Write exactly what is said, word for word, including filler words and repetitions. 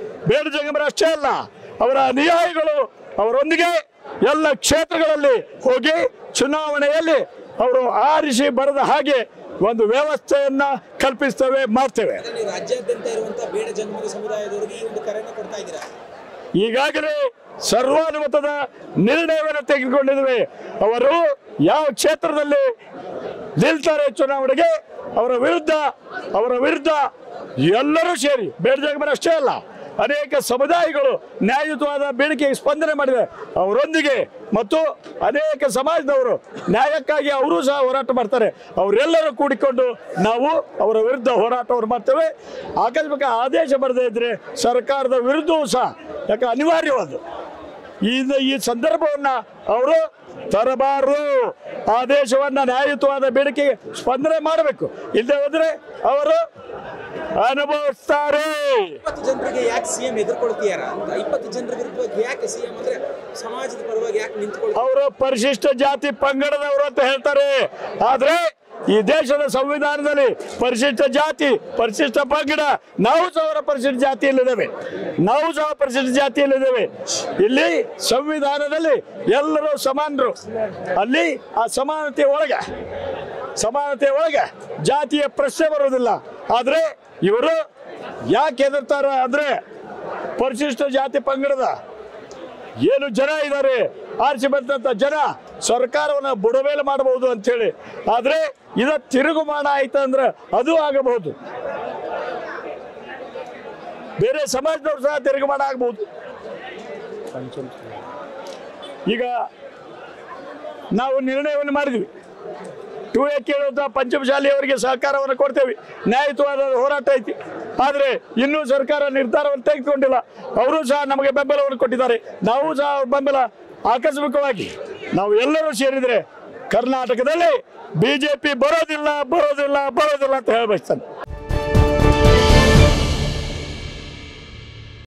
ಬೇಡ ಜಂಗಮರು ಅಷ್ಟೇ ಅಲ್ಲ, ಅವರ ಅನುಯಾಯಿಗಳು ಅವರೊಂದಿಗೆ ಎಲ್ಲ ಕ್ಷೇತ್ರಗಳಲ್ಲಿ ಹೋಗಿ ಚುನಾವಣೆಯಲ್ಲಿ ಅವರು ಆರಿಸಿ ಬರದ ಹಾಗೆ ಒಂದು ವ್ಯವಸ್ಥೆಯನ್ನ ಕಲ್ಪಿಸ್ತೇವೆ, ಮಾಡ್ತೇವೆ. ರಾಜ್ಯಾದ್ಯಂತ ಇರುವಂತಹ ಬೇಡ ಜಂಗಮರ ಸಮುದಾಯದವರಿಗೆ ಈ ಒಂದು ಕರೆಯನ್ನು ಕೊಡ್ತಾ ಇದ್ದೀರಾ? ಈಗಾಗಲೇ ಸರ್ವಾನುಮತದ ನಿರ್ಣಯವನ್ನು ತೆಗೆದುಕೊಂಡಿದ್ದೇವೆ. ಅವರು ಯಾವ ಕ್ಷೇತ್ರದಲ್ಲಿ ನಿಲ್ತಾರೆ ಚುನಾವಣೆಗೆ ಅವರ ವಿರುದ್ಧ ಅವರ ವಿರುದ್ಧ ಎಲ್ಲರೂ ಸೇರಿ, ಬೇಡ ಜಂಗಮರು ಅಷ್ಟೇ ಅಲ್ಲ, ಅನೇಕ ಸಮುದಾಯಗಳು ನ್ಯಾಯಯುತವಾದ ಬೇಡಿಕೆಗೆ ಸ್ಪಂದನೆ ಮಾಡಿದೆ. ಅವರೊಂದಿಗೆ ಮತ್ತು ಅನೇಕ ಸಮಾಜದವರು ನ್ಯಾಯಕ್ಕಾಗಿ ಅವರು ಸಹ ಹೋರಾಟ ಮಾಡ್ತಾರೆ. ಅವರೆಲ್ಲರೂ ಕೂಡಿಕೊಂಡು ನಾವು ಅವರ ವಿರುದ್ಧ ಹೋರಾಟವನ್ನು ಮಾಡ್ತೇವೆ. ಆಕಸ್ಮಿಕ ಆದೇಶ ಬರದೇ ಇದ್ರೆ ಸರ್ಕಾರದ ವಿರುದ್ಧವೂ ಸಹ, ಯಾಕೆ ಅನಿವಾರ್ಯವಾದ ಈ ಈ ಸಂದರ್ಭವನ್ನು ಅವರು ತರಬಾರದು. ಆದೇಶವನ್ನು ನ್ಯಾಯಯುತವಾದ ಬೇಡಿಕೆಗೆ ಸ್ಪಂದನೆ ಮಾಡಬೇಕು. ಇಲ್ಲದೆ ಹೋದ್ರೆ ಅವರು ಅನುಭವಿಸ್ತಾರೆ. ಇಪ್ಪತ್ತು ಜನರಿಗೆ ಯಾಕೆ ಸಿಎಂ ಎದುರ್ಕೊಳ್ತೀಯಾರ ಅಂತ, ಇಪ್ಪತ್ತು ಜನರ ವಿರುದ್ಧ ಯಾಕೆ ಸಿಎಂ ಅಂದ್ರೆ ಸಮಾಜದ ಪರವಾಗಿ ಯಾಕೆ ನಿಂತ್ಕೊಳ್ಳಿ? ಅವರು ಪರಿಶಿಷ್ಟ ಜಾತಿ ಪಂಗಡದವರು ಅಂತ ಹೇಳ್ತಾರೆ. ಆದ್ರೆ ಈ ದೇಶದ ಸಂವಿಧಾನದಲ್ಲಿ ಪರಿಶಿಷ್ಟ ಜಾತಿ ಪರಿಶಿಷ್ಟ ಪಂಗಡ, ನಾವು ಸಹ ಪರಿಶಿಷ್ಟ ಜಾತಿಯಲ್ಲಿದ್ದೇವೆ, ನಾವು ಸಹ ಪರಿಶಿಷ್ಟ ಜಾತಿಯಲ್ಲಿದ್ದೇವೆ. ಇಲ್ಲಿ ಸಂವಿಧಾನದಲ್ಲಿ ಎಲ್ಲರೂ ಸಮಾನರು. ಅಲ್ಲಿ ಆ ಸಮಾನತೆ ಒಳಗೆ ಸಮಾನತೆ ಒಳಗೆ ಜಾತಿಯ ಪ್ರಶ್ನೆ ಬರೋದಿಲ್ಲ. ಆದ್ರೆ ಇವರು ಯಾಕೆ ಹೆದರ್ತಾರ ಅಂದ್ರೆ ಪರಿಶಿಷ್ಟ ಜಾತಿ ಪಂಗಡದ ಏನು ಜನ ಇದ್ದಾರೆ, ಆರಿಸಿ ಬಂದಂತ ಜನ ಸರ್ಕಾರವನ್ನು ಬುಡಮೇಲೆ ಮಾಡಬಹುದು ಅಂತ ಹೇಳಿ. ಆದ್ರೆ ಇದ ತಿರುಗುಮಾನ ಆಯ್ತು ಅಂದ್ರೆ ಅದು ಆಗಬಹುದು. ಬೇರೆ ಸಮಾಜದವ್ರು ಸಹ ತಿರುಗುಮಾನ ಆಗಬಹುದು. ಈಗ ನಾವು ನಿರ್ಣಯವನ್ನು ಮಾಡಿದ್ವಿ, ಟೂ ಎ ಕೇಳುವಂತ ಪಂಚಮಶಾಲಿಯವರಿಗೆ ಸಹಕಾರವನ್ನು ಕೊಡ್ತೇವೆ. ನ್ಯಾಯಯುತವಾದ ಹೋರಾಟ ಐತಿ. ಆದರೆ ಇನ್ನೂ ಸರ್ಕಾರ ನಿರ್ಧಾರವನ್ನು ತೆಗೆದುಕೊಂಡಿಲ್ಲ. ಅವರು ಸಹ ನಮಗೆ ಬೆಂಬಲವನ್ನು ಕೊಟ್ಟಿದ್ದಾರೆ, ನಾವು ಸಹ ಬೆಂಬಲ. ಆಕಸ್ಮಿಕವಾಗಿ ನಾವು ಎಲ್ಲರೂ ಸೇರಿದರೆ ಕರ್ನಾಟಕದಲ್ಲಿ ಬಿಜೆಪಿ ಬರೋದಿಲ್ಲ ಬರೋದಿಲ್ಲ ಬರೋದಿಲ್ಲ ಅಂತ ಹೇಳಬಯಸ್ತಾನೆ.